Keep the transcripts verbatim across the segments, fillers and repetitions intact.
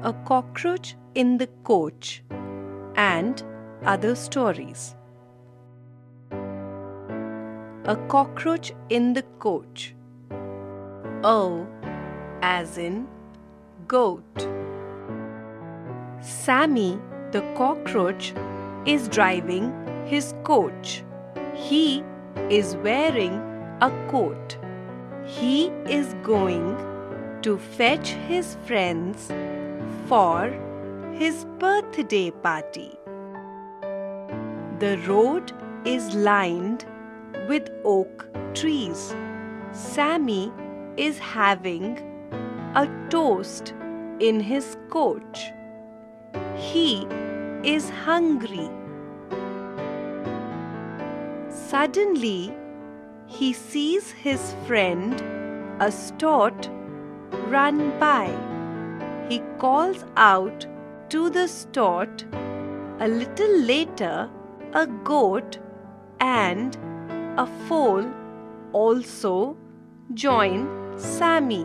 A Cockroach in the Coach, and other stories. A cockroach in the coach. O as in goat. Sammy the cockroach is driving his coach. He is wearing a coat. He is going to fetch his friends for his birthday party. The road is lined with oak trees. Sammy is having a toast in his coach. He is hungry. Suddenly, he sees his friend, a stoat, run by. He calls out to the stoat. A little later, a goat and a foal also join Sammy.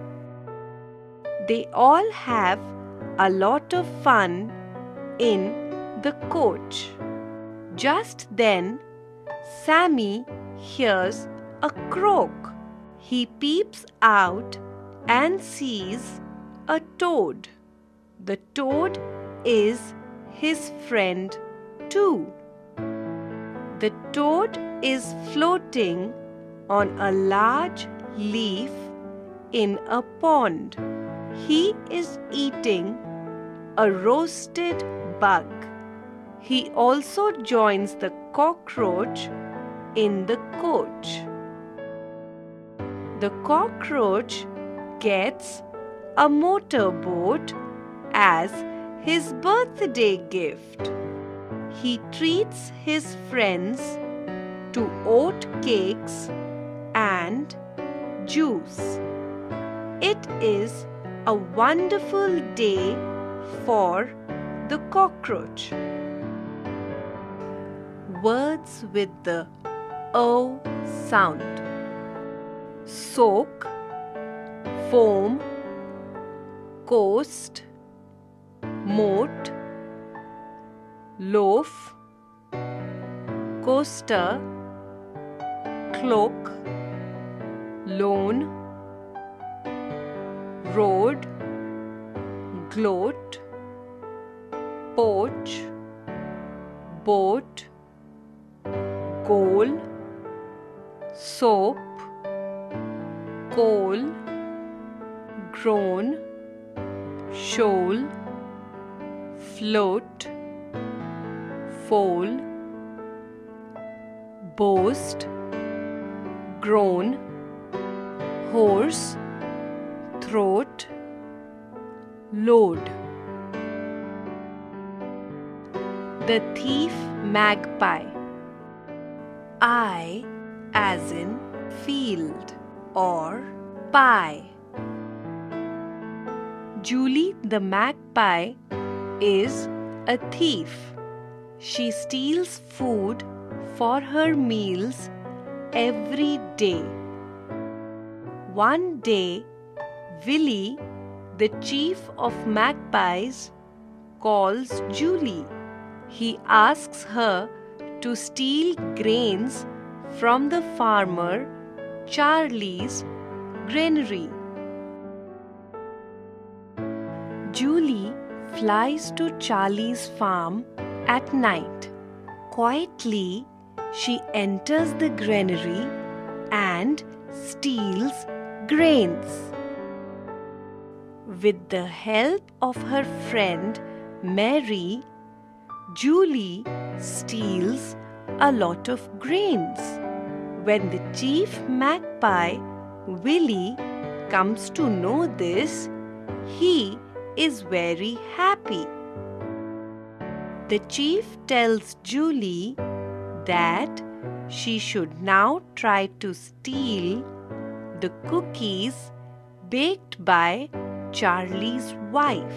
They all have a lot of fun in the coach. Just then, Sammy hears a croak. He peeps out and sees a toad. The toad is his friend too. The toad is floating on a large leaf in a pond. He is eating a roasted bug. He also joins the cockroach in the coach. The cockroach gets a motorboat as his birthday gift. He treats his friends to oat cakes and juice. It is a wonderful day for the cockroach. Words with the O sound. Soak, foam, coast, moat, loaf, coaster, cloak, loan, road, gloat, poach, boat, goal, soap, coal, groan, shoal, float, foal, boast, groan, horse, throat, load. The thief magpie. I as in field or pie. Julie the magpie is a thief. She steals food for her meals every day. One day, Willie, the chief of magpies, calls Julie. He asks her to steal grains from the farmer Charlie's granary. Julie flies to Charlie's farm at night. Quietly, she enters the granary and steals grains. With the help of her friend Mary, Julie steals a lot of grains. When the chief magpie, Willie, comes to know this, he is very happy. The chief tells Julie that she should now try to steal the cookies baked by Charlie's wife.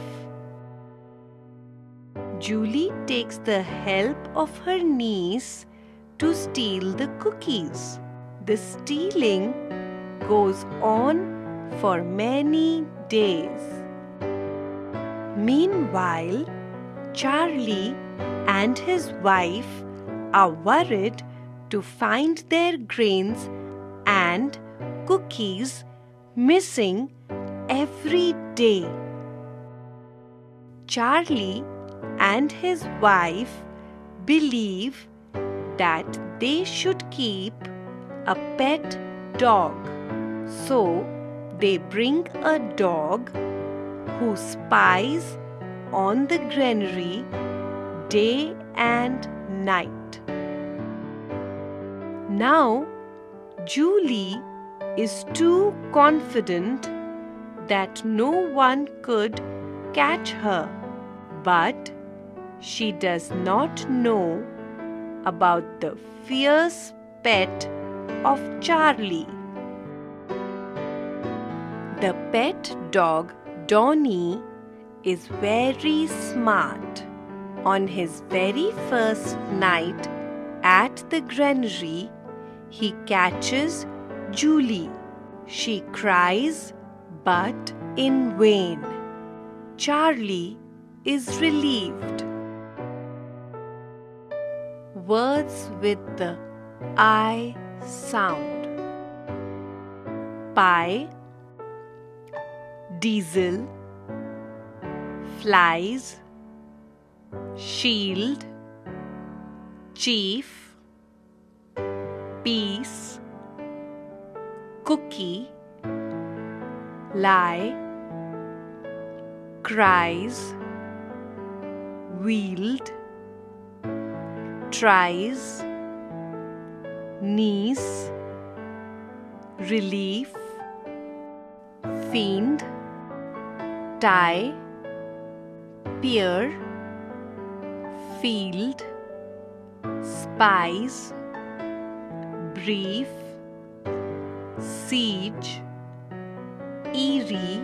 Julie takes the help of her niece to steal the cookies. The stealing goes on for many days. Meanwhile, Charlie and his wife are worried to find their grains and cookies missing every day. Charlie and his wife believe that they should keep a pet dog. So they bring a dog who spies on the granary day and night. Now, Julie is too confident that no one could catch her, but she does not know about the fierce pet of Charlie. The pet dog Donnie is very smart. On his very first night at the granary, he catches Julie. She cries, but in vain. Charlie is relieved. Words with the I sound. Pie, diesel, flies, shield, chief, peace, cookie, lie, cries, wield, tries, niece, relief, fiend, tie, peer, field, spies, brief, siege, eerie,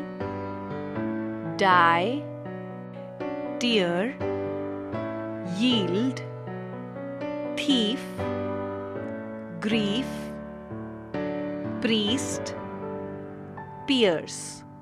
die, tear, yield, thief, grief, priest, pierce.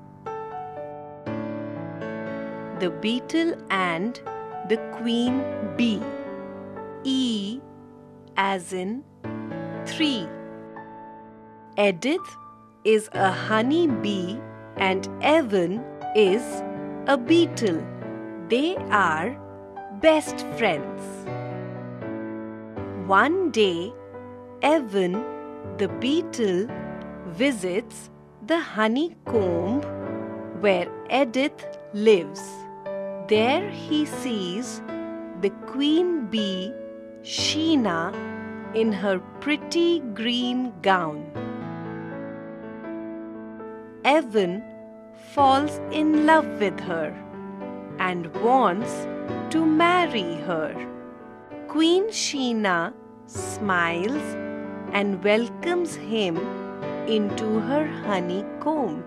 The beetle and the queen bee. E as in three. Edith is a honey bee and Evan is a beetle. They are best friends. One day, Evan, the beetle, visits the honeycomb where Edith lives. There he sees the queen bee, Sheena, in her pretty green gown. Evan falls in love with her and wants to marry her. Queen Sheena smiles and welcomes him into her honeycomb.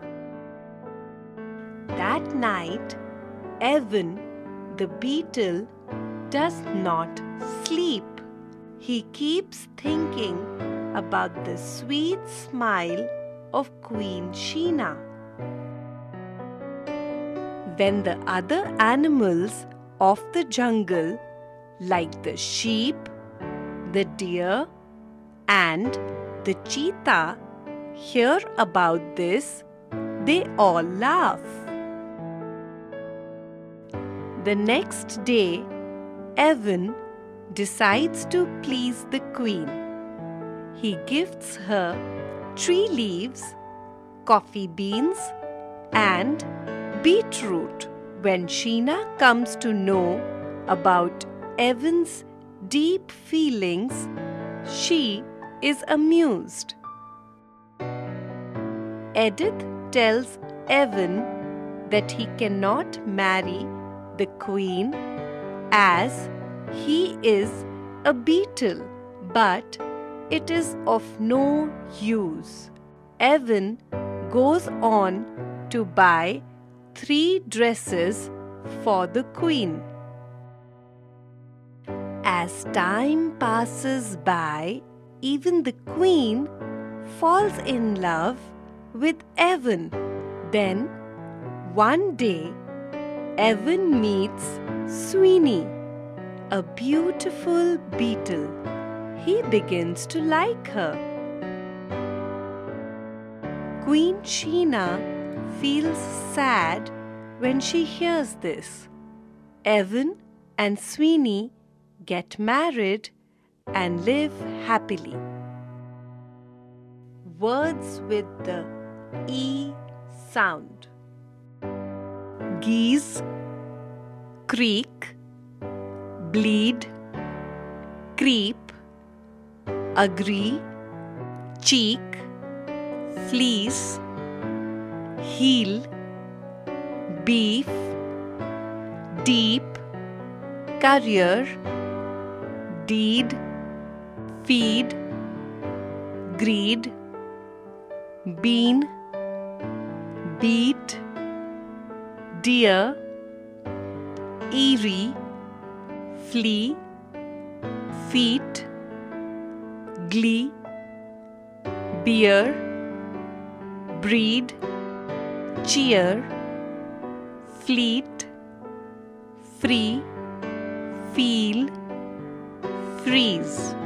That night, Evan, the beetle, does not sleep. He keeps thinking about the sweet smile of Queen Sheena. When the other animals of the jungle, like the sheep, the deer, and the cheetah, hear about this, they all laugh. The next day, Evan decides to please the queen. He gifts her tree leaves, coffee beans, and beetroot. When Sheena comes to know about Evan's deep feelings, she is amused. Edith tells Evan that he cannot marry the queen as he is a beetle, but it is of no use. Evan goes on to buy three dresses for the queen. As time passes by, even the queen falls in love with Evan. Then, one day, Evan meets Sweeney, a beautiful beetle. He begins to like her. Queen Sheena feels sad when she hears this. Evan and Sweeney get married and live happily. Words with the E sound. Geese, creak, bleed, creep, agree, cheek, fleece, heel, beef, deep, career, deed, feed, greed, bean, beat, deer, eerie, flea, feet, glee, beer, breed, cheer, fleet, free, feel, freeze.